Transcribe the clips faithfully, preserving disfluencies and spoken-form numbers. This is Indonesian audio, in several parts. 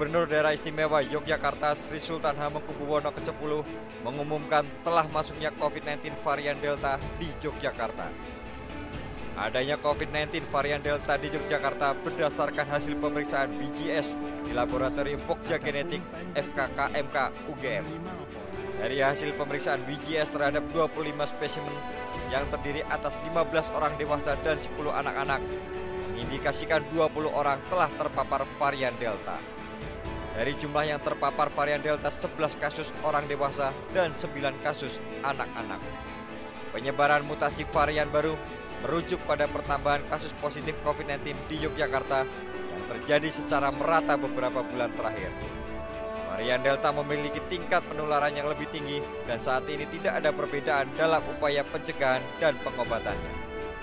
Gubernur Daerah Istimewa Yogyakarta Sri Sultan Hamengkubuwono kesepuluh mengumumkan telah masuknya COVID sembilan belas varian Delta di Yogyakarta. Adanya COVID sembilan belas varian Delta di Yogyakarta berdasarkan hasil pemeriksaan B G S di Laboratorium Pokja Genetik F K K M K U G M. Dari hasil pemeriksaan B G S terhadap dua puluh lima spesimen yang terdiri atas lima belas orang dewasa dan sepuluh anak-anak, mengindikasikan dua puluh orang telah terpapar varian Delta. Dari jumlah yang terpapar varian Delta, sebelas kasus orang dewasa dan sembilan kasus anak-anak. Penyebaran mutasi varian baru merujuk pada pertambahan kasus positif COVID sembilan belas di Yogyakarta yang terjadi secara merata beberapa bulan terakhir. Varian Delta memiliki tingkat penularan yang lebih tinggi dan saat ini tidak ada perbedaan dalam upaya pencegahan dan pengobatannya.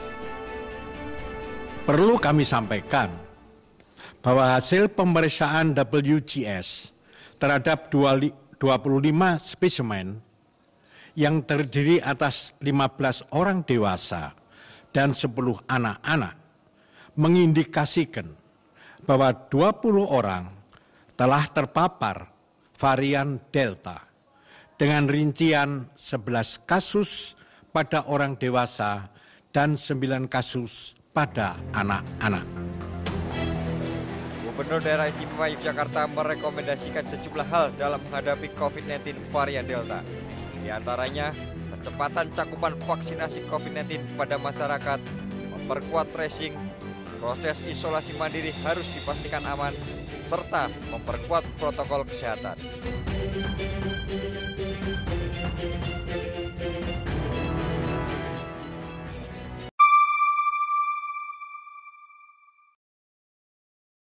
Perlu kami sampaikan bahwa hasil pemeriksaan W G S terhadap dua puluh lima spesimen yang terdiri atas lima belas orang dewasa dan sepuluh anak-anak mengindikasikan bahwa dua puluh orang telah terpapar varian Delta dengan rincian sebelas kasus pada orang dewasa dan sembilan kasus pada anak-anak. Gubernur Daerah Istimewa Yogyakarta merekomendasikan sejumlah hal dalam menghadapi COVID sembilan belas varian Delta. Di antaranya, percepatan cakupan vaksinasi COVID sembilan belas pada masyarakat, memperkuat tracing, proses isolasi mandiri harus dipastikan aman, serta memperkuat protokol kesehatan.